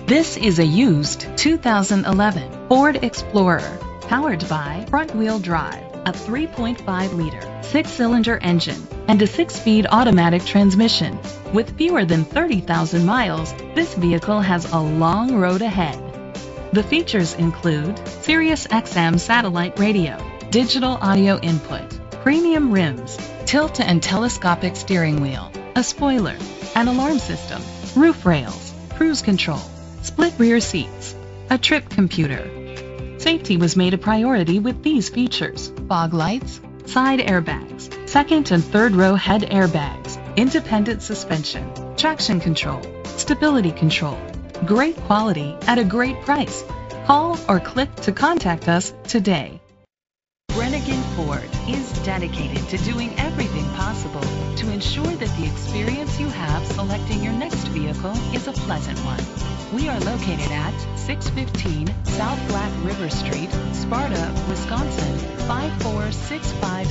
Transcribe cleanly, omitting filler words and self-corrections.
This is a used 2011 Ford Explorer, powered by front-wheel drive, a 3.5-liter six-cylinder engine, and a six-speed automatic transmission. With fewer than 30,000 miles, this vehicle has a long road ahead. The features include Sirius XM satellite radio, digital audio input, premium rims, tilt and telescopic steering wheel, a spoiler, an alarm system, roof rails, cruise control, split rear seats, a trip computer. Safety was made a priority with these features: fog lights, side airbags, second and third row head airbags, independent suspension, traction control, stability control. Great quality at a great price. Call or click to contact us today. Brennigan Ford is dedicated to doing everything possible to ensure that the experience you have selecting your next vehicle is a pleasant one. We are located at 615 South Black River Street, Sparta, Wisconsin 54650.